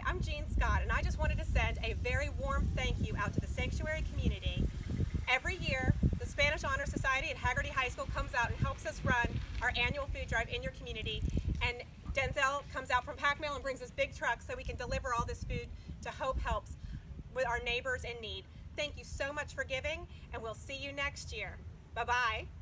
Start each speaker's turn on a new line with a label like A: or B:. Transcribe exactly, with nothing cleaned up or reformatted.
A: I'm Jean Scott, and I just wanted to send a very warm thank you out to the Sanctuary community. Every year, the Spanish Honor Society at Hagerty High School comes out and helps us run our annual food drive in your community, and Denzel comes out from Pac-Mail and brings us big trucks so we can deliver all this food to Hope Helps with our neighbors in need. Thank you so much for giving, and we'll see you next year. Bye-bye.